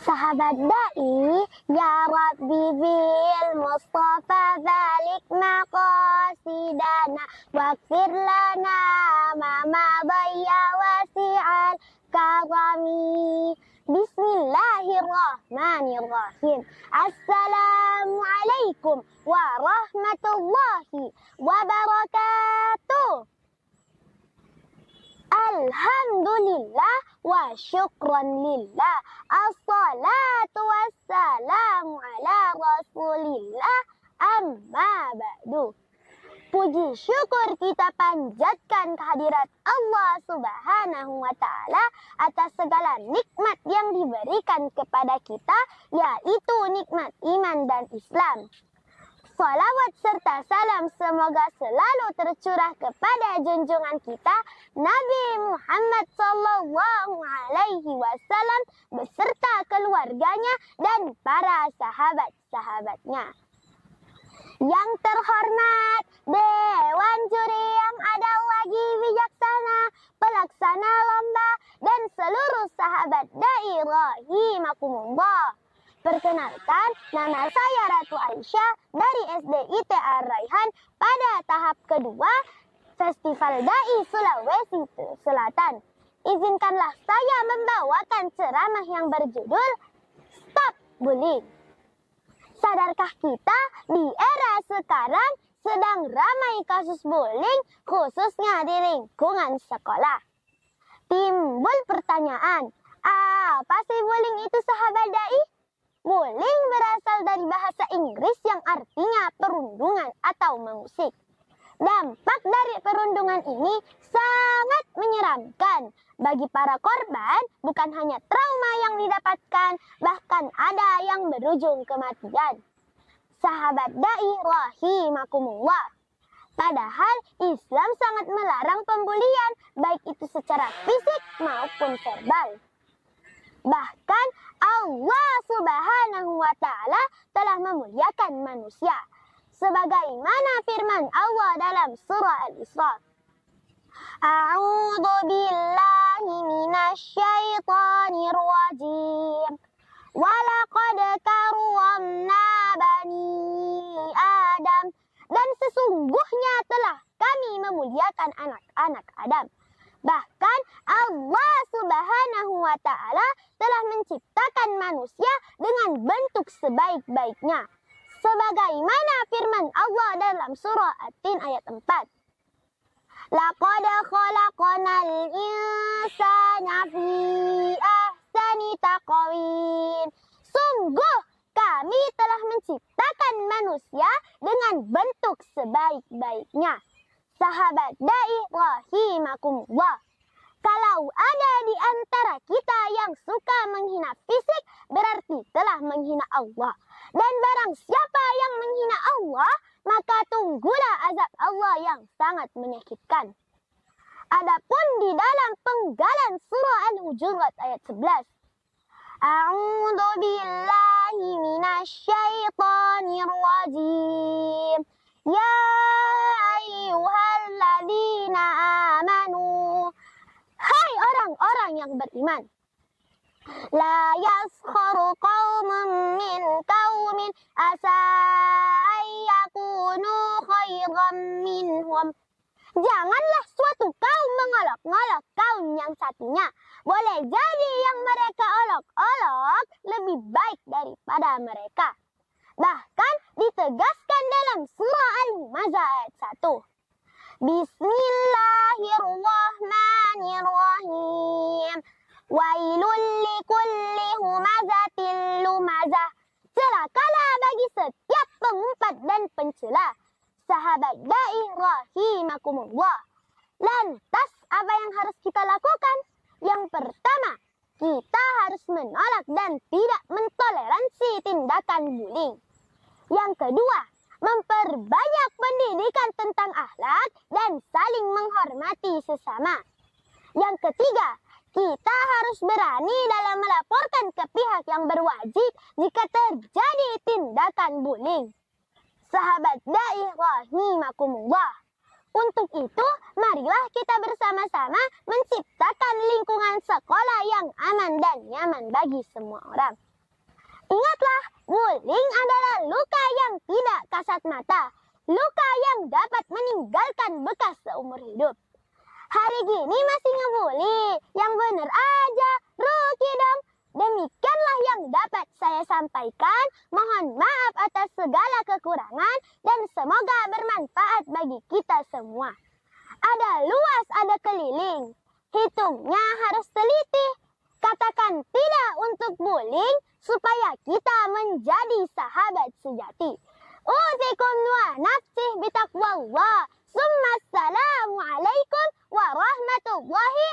Sahabat dai, ya Rabbi bil Mustafa balik maqasidana waghfir lana ma madayya wasi'al karami. Bismillahirrahmanirrahim. Assalamualaikum warahmatullahi wabarakatuh. Alhamdulillah wa syukran lillah. Assalatu wassalamu ala rasulillah. Amma ba'du. Puji syukur kita panjatkan kehadirat Allah Subhanahu wa Ta'ala atas segala nikmat yang diberikan kepada kita, yaitu nikmat iman dan Islam. Salawat serta salam semoga selalu tercurah kepada junjungan kita Nabi Muhammad Sallallahu Alaihi Wasallam beserta keluarganya dan para sahabat-sahabatnya. Yang terhormat Dewan Juri yang ada lagi bijaksana, pelaksana lomba, dan seluruh sahabat dai rahimakumullah. Perkenalkan, nama saya Ratu Aisyah dari SDIT Ar-Raihan pada tahap kedua Festival Dai Sulawesi Selatan. Izinkanlah saya membawakan ceramah yang berjudul Stop Bullying. Sadarkah kita di era sekarang sedang ramai kasus bullying khususnya di lingkungan sekolah? Timbul pertanyaan, apa sih bullying itu sahabat dai? Bullying berasal dari bahasa Inggris yang artinya perundungan atau mengusik. Dampak dari perundungan ini sangat menyeramkan. Bagi para korban, bukan hanya trauma yang didapatkan, bahkan ada yang berujung kematian. Sahabat dai rahimakumullah. Padahal Islam sangat melarang pembulian, baik itu secara fisik maupun verbal. Bahkan Allah Subhanahu wa Ta'ala telah memuliakan manusia. Sebagaimana firman Allah dalam surah Al-Isra. A'udzu billahi minasyaitonir rajim. Walaqad karramna bani Adam. Dan sesungguhnya telah kami memuliakan anak-anak Adam. Bahkan Allah Subhanahu wa Ta'ala telah menciptakan manusia dengan bentuk sebaik-baiknya. Sebagaimana firman Allah dalam surah At-Tin ayat 4. Laqad khalaqnal insana fi ahsani taqwim. Sungguh kami telah menciptakan manusia dengan bentuk sebaik-baiknya. Sahabat dai rahimakumullah. Kalau ada di antara kita yang suka menghina fisik, berarti telah menghina Allah. Dan barang siapa yang menghina Allah, maka tunggulah azab Allah yang sangat menyakitkan. Adapun di dalam penggalan surah Al-Hujurat ayat 11. A'udzu billahi minasyaitonir rajim. Ya ayyuhalladzina amanu. Hai orang-orang yang beriman. La yaskharu qaumun min qaumin asa ayyakunu khairan minhum. Janganlah suatu kaum mengolok-olok kaum yang satunya. Boleh jadi yang mereka olok-olok lebih baik daripada mereka. Bahkan ditegaskan dalam surah Al-Humazah ayat 1. Bismillahirrahmanirrahim. Wailul likulli humazatil lumazah. Celakalah bagi setiap pengumpat dan pencela. Sahabat dai rahimakumullah. Lantas apa yang harus kita lakukan? Yang pertama, kita harus menolak dan tidak mentoleransi tindakan bullying. Yang kedua, memperbanyak pendidikan tentang akhlak dan saling menghormati sesama. Yang ketiga, kita harus berani dalam melaporkan ke pihak yang berwajib jika terjadi tindakan bullying. Sahabat dai rahimakumullah. Untuk itu, marilah kita bersama-sama menciptakan lingkungan sekolah yang aman dan nyaman bagi semua orang. Ingatlah, bullying adalah luka yang tidak kasat mata. Luka yang dapat meninggalkan bekas seumur hidup. Hari gini masih ngebully, yang bener aja, Ruki dong. Demikianlah yang dapat saya sampaikan. Mohon maaf atas segala kekurangan dan semoga bermanfaat bagi kita semua. Ada luas, ada keliling. Hitungnya harus teliti. Katakan tidak untuk bullying supaya kita menjadi sahabat sejati. Usikum wa nafsih bitaqwallah. Summa assalamu alaikum warahmatullahi